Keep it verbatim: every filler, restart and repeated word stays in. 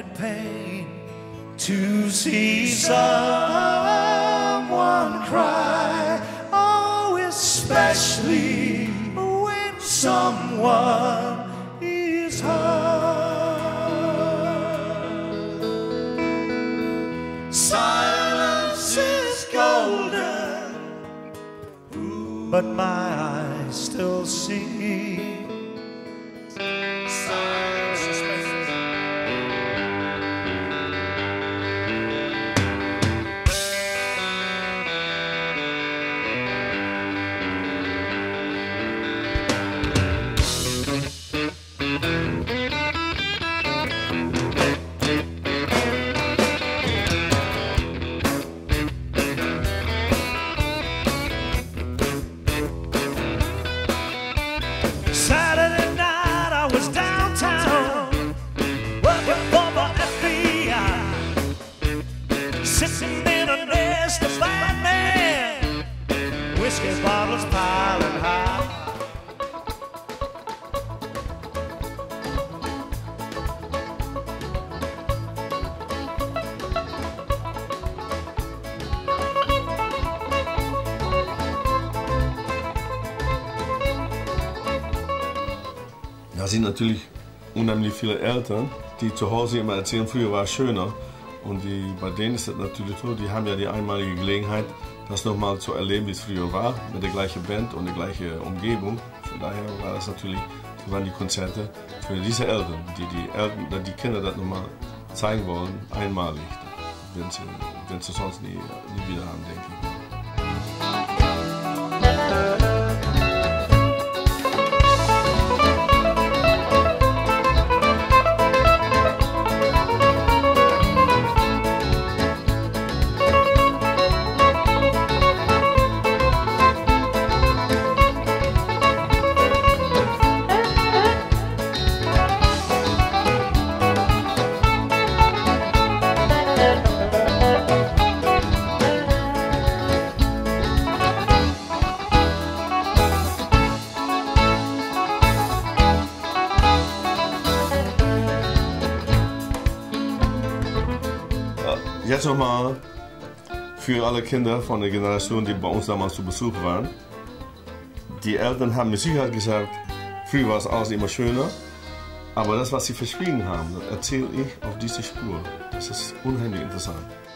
it pain to see someone cry? Oh, especially when someone is hurt. Silence is golden, but my eyes still see. Silence is Saturday night I was downtown working for the F B I, sitting in a nest of fat men, whiskey bottles piling high. Da sind natürlich unheimlich viele Eltern, die zu Hause immer erzählen, früher war es schöner. Und die, bei denen ist das natürlich so, die haben ja die einmalige Gelegenheit, das nochmal zu erleben, wie es früher war, mit der gleichen Band und der gleichen Umgebung. Von daher war das natürlich, waren die Konzerte für diese Eltern, die die, Eltern, die Kinder das nochmal zeigen wollen, einmalig. Wenn sie, wenn sie sonst nie, nie wieder haben, denke ich. Jetzt nochmal für alle Kinder von der Generation, die bei uns damals zu Besuch waren. Die Eltern haben mit Sicherheit gesagt, früher war es alles immer schöner, aber das, was sie verschwiegen haben, erzähle ich auf diese Spur. Das ist unheimlich interessant.